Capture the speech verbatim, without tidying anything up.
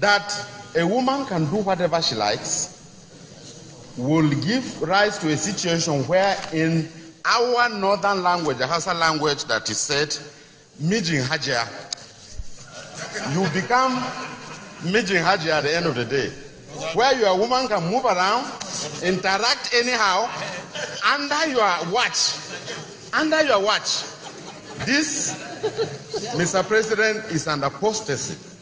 that a woman can do whatever she likes will give rise to a situation where in our northern language, the Hausa language, that is said, mijin hajiya, you become mijin hajiya at the end of the day, where your woman can move around, interact anyhow, under your watch. Under your watch. This, Mister President, is an apostasy.